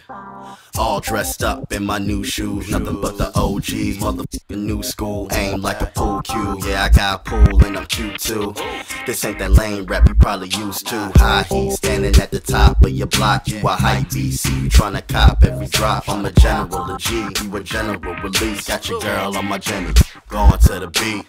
All dressed up in my new shoes, nothing but the OG, motherfucking new school. Aim like a pool cue, yeah, I got a pool and I'm cute too. This ain't that lame rap you probably used to. High heat, standing at the top of your block. You a hype beast, see you tryna cop every drop. I'm a general, a G, you a general release. Got your girl on my Jenny, going to the beat.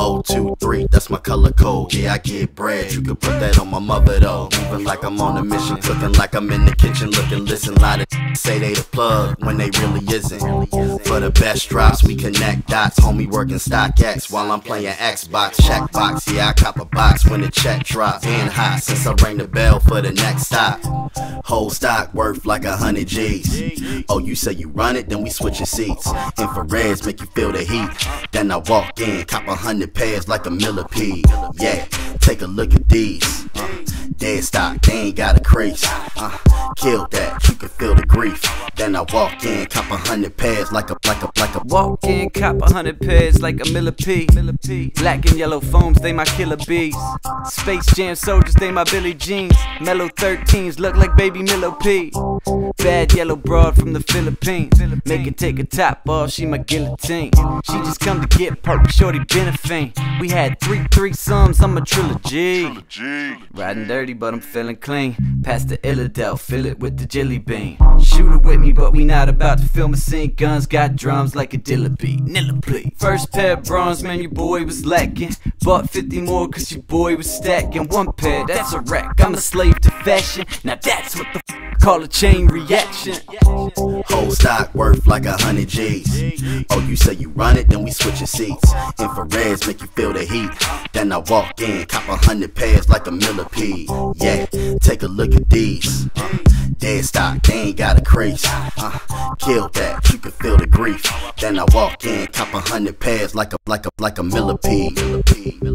023, that's my color code. Yeah, I get bread, you can put that on my mother though. Moving like I'm on a mission, cooking like I'm in the kitchen. Looking, listen, lot of say they the plug when they really isn't. For the best drops, we connect dots. Homie working StockX while I'm playing Xbox. Checkbox, yeah, I cop a box when the check drops. Being hot since I rang the bell for the next stop. Whole stock worth like 100 G's. Oh, you say you run it, then we switching seats. Infrareds make you feel the heat. Then I walk in, cop 100 pairs like a millipede. Yeah, take a look at these. Dead stock, they ain't got a crease. Kill that, you can feel the grief. Then I walk in, cop 100 pairs like a walk in, cop 100 pairs like a millipede. Black and yellow foams, they my killer bees. Space Jam soldiers, they my Billie Jeans. Mellow 13s look like baby Milo P. Bad yellow broad from the Philippines. Make her take a top off, she my guillotine. She just come to get perk, shorty been a fiend. We had three threesomes, I'm a trilogy. Riding dirty, but I'm feeling clean. Past the Illidale, fill it with the jelly bean. Shoot it with me, but we not about to film a scene. Guns got drums like a dillabeat. Nilla please. First pair of bronze, man, your boy was lacking. Bought 50 more cause your boy was stacking. One pair, that's a rack, I'm a slave to fashion. Now that's what the call a chain reaction. Whole stock worth like 100 G's. Oh, you say you run it, then we switching seats. Infrareds make you feel the heat. Then I walk in, cop 100 pairs like a millipede. Yeah, take a look at these. Dead stock, they ain't got a crease. Kill that, you can feel the grief. Then I walk in, cop 100 pairs like a millipede.